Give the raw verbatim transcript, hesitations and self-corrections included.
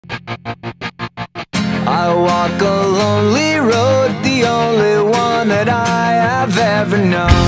I walk a lonely road, the only one that I have ever known.